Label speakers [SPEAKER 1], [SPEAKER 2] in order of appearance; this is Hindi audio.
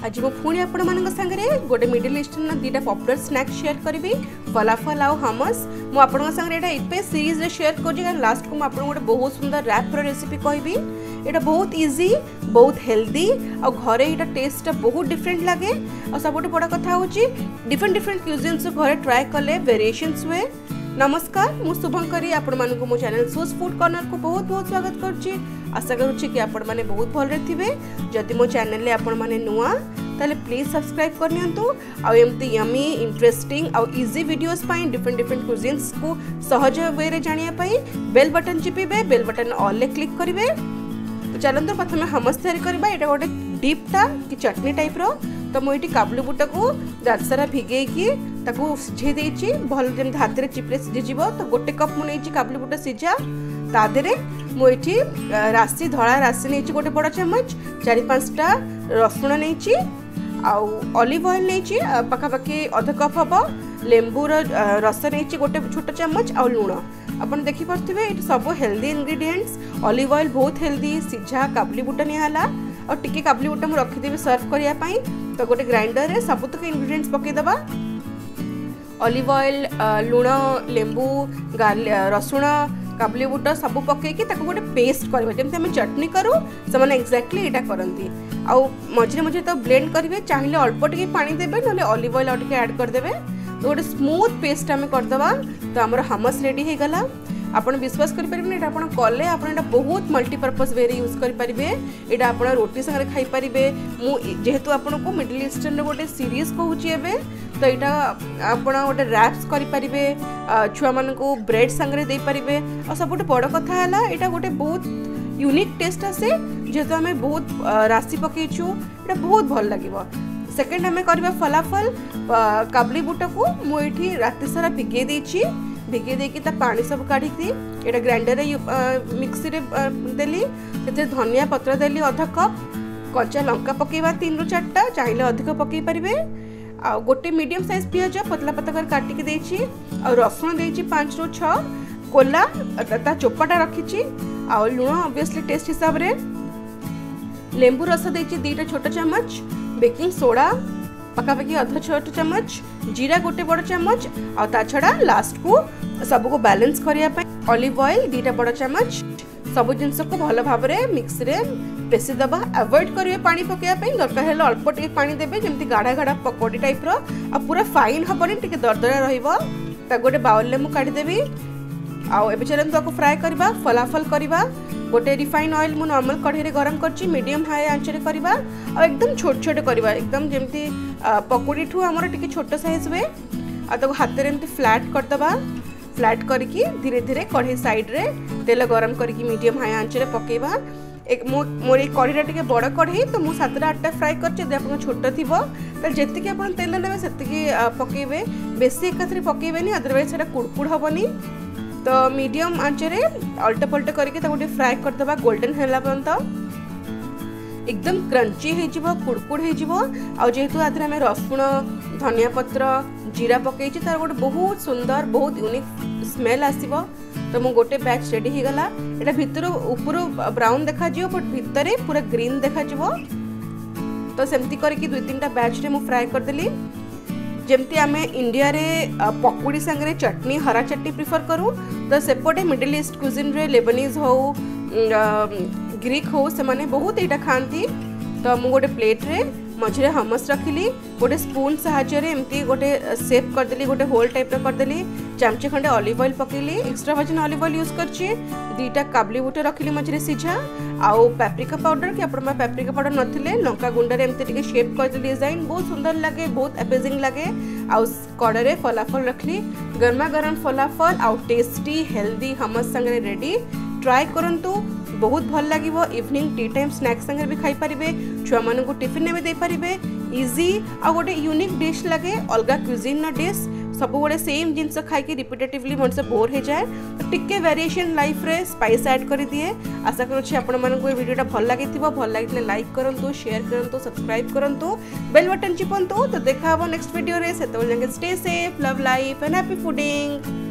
[SPEAKER 1] आज मु पुणी आपण मान संगे गोटे मिडिल ईस्टर्न दुटा पॉपुलर स्नैक्स शेयर करी फलाफल आउ हमस। मु आपण संगे एटा सीरीज रे शेयर कर लास्ट को मुझे गोटे बहुत सुंदर रैप रेसिपी कहबी। एटा बहुत इजी बहुत हेल्दी और घरे एटा टेस्ट बहुत डिफरेंट लगे और सबुठ बड़ा कथा हूँ डिफरेंट डिफरेंट क्यूजिन्स घरे ट्राए कले वेरिएशंस हुए। नमस्कार मु शुभंकरी आपण मानक मो चैनल सोस फूड कॉर्नर को बहुत बहुत स्वागत करछि। आशा करुछि कि आपण माने बहुत भलरे थिबे। जदि मो चैनल ले आपण माने नुआ ताले प्लीज सब्सक्राइब कर नियंतु आ एमती यमी इंटरेस्टिंग आ इजी वीडियोस पाई डिफरेंट डिफरेंट क्यूजिन्स को सहज वे रे जानिया पाई बेल बटन चिपिबे बेल बटन ऑल ले क्लिक करिवे। तो चलंतु प्रथमे हमस तयारी करबा। एटा गोटे डीप टा कि चटनी टाइप रो। तो मुझे काबुली बुटा को रात सारा भिगे सिझे देछि भल जेम हाथ में चिपरे सिझीज। तो गोटे कप मुझे काबुली बुटा सिझा तादे मुझे राशि धड़ा राशि नहीं गोटे बड़ चम्मच 4-5टा रसुण नहीं आउ ऑलिव ऑयल नहीं पखापाखि अध कप हम लेंबूर रस नहीं गोटे छोट चम्मच आउ लुण अपन देखिपे ये सब हेल्दी इंग्रेडिएंट्स। ऑलिव ऑयल बहुत हेल्दी सिझा काबुली बुटा निहाला और टिके काबुली बुटा मुझे रखिदेवी सर्व करने। तो गोटे ग्राइंडर रे सबुतक इंग्रेडिएंट्स पकेदबा ऑलिव ऑयल लुण लेंबू रसुण काबुली बुट सब पकईकि गोटे पेस्ट करवा जमी आम चटनी करूँ से एक्जाक्टली यहाँ करती। आउ मझे मझे तो ब्लेंड करेंगे चाहिए अल्प टे पानी देवे ना ऑलिव ऑयल और ऐड करदे। तो गोटे स्मूथ पेस्ट आम करदबा। तो आमर हमस रेडी हो गला। आपण विश्वास करें आप कले आप बहुत मल्टीपर्पज वे यूज करेंगे। यहाँ आप रोटी संगे खाई पारे। जेहेतु आपको मिडिल ईस्टर्न गोटे सीरीज कहूँ तो यहाँ आप गोटे रैप्स करेंगे छुआ मान ब्रेड संगे दे पारे। और सब बड़ कथा है यहाँ गोटे बहुत यूनिक टेस्ट आसे जेहेतु आम बहुत राशि पकईचु यहाँ बहुत भल लगे। सेकेंड आम करवा फलाफल काबुली बुट को मुझे राति सारा भिगे देछि भिगे देकी पानी सब काढ़ी एटा ग्राइंडर मिक्सी रे देली से धनिया पत्र देली अध कप कच्चा लंका पकेवा 3-4टा चाहिए अधिक पकई पारे। आ गोटे मीडियम साइज पियाज पतला पतला कर काटिकी देछि और रसुण देछि 5-6 कोला ता चोपाटा रखिछि आ लुण ऑब्वियसली टेस्ट हिसाब रे लेंबू रस देछि 2टा छोट चम्मच बेकिंग सोडा पखापाखि अध छोट चम्मच जीरा गोटे बड़ चम्मच आ ता छड़ा लास्ट को सब को बैलेंस करने ऑलिव ऑयल 2टा बड़ चम्मच सब जिनस को भल भाव में मिक्स रे पेसी दबा। अवॉइड करेंगे पानी पकड़ापी दरकार है अल्प टे पानी देवे जमी गाढ़ा गाढ़ा पकोड़ी टाइप रो पूरा फाइन हेनी टे दरदरा रहा। गोटे बाउल में मुझे काढ़ीदेवी। आउ चलते आपको फ्राए करवा फलाफल करवा। गोटे रिफाइन ऑयल मु नॉर्मल कढ़ाई गरम करछि मीडियम हाई आंचरे करवा और एकदम छोट छोट करवा एकदम जमती पकोड़ी ठू आमर टिके छोट साइज हुए आ हाथ में एमती फ्लैट करदबा। फ्लैट करके धीरे धीरे कढ़ाई साइड रे तेल गरम करके मीडियम हाई आंचरे पकेबा। एक मोर ये कढ़ीटा टिके बड़ कढ़ाई तो मुझे 7-8टा फ्राए कर छोट थी जी आप तेल ने से पकेबे बेसी एकाथरे पकेबेनी अदरवाइज से कुड़कुड़ हेनी। तो मीडियम आंचरे अल्ट पल्ट करके गोटे फ्राए करदबा गोल्डन है पर्यंत एकदम क्रंची हो कुड़कुड़ हो। जेहेतु आधे आम रसुण धनिया पत्र जीरा पकई तार गोटे बहुत सुंदर बहुत यूनिक स्मेल आसो। तो मु गोटे बैच रेडी हो गला। यहाँ भितर ऊपर ब्राउन देखा बट भितर पूरा ग्रीन देखा। तो सेमती करके 2-3टा बैच रे मु फ्राए करदेली। जमती आम इंडिया रे पकोड़ी संगे चटनी हरा चटनी प्रिफर करूँ तो सेपटे मिडिल ईस्ट क्यूजिन रे लेबनीज हो ग्रीक हो से माने बहुत यहाँ खाती। तो मु गोटे प्लेट रे मझे हमस रखिली गोटे स्पून साहाଯ୍य एमती गोटे सेप करदेली गोटे होल टाइप करदेली चामचे खंडे ऑलिव ऑयल पकेली extra virgin olive oil use करछि 2टा काबुली बुट रखिली मझे सिझा आउ पेप्रिका पाउडर कि आपण पेप्रिका पाउडर नथिले लंका गुंडा रे एमती टिके शेप करदेली डिजाइन बहुत सुंदर लगे बहुत अमेजिंग लगे। आउ कड़े फलाफल रखली गरमा गरम फलाफल आउ टेस्टी हेल्दी हमस संगे रेडी। ट्राए करंतु बहुत भल लगे। इवनिंग टी टाइम स्नैक्स संगे भी खाई पारे छुआ मान को टिफिन में दे पारे इजी आ गोटे यूनिक डिश लगे अलग क्यूजिन डिश सब गोटे सेम जिनस खाई रिपीटेटिवली मन से बोर हो जाए। तो टिके वेरिएशन लाइफ रे स्पाइस ऐड कर दिए। आशा करुँच आपण मानक ये वीडियोटा भल लगे लाइक करूँ शेयर करूँ सब्सक्राइब करूँ बेल बटन चिपंतु। तो देखा नेक्स्ट वीडियो रे से stay safe love life and happy fooding.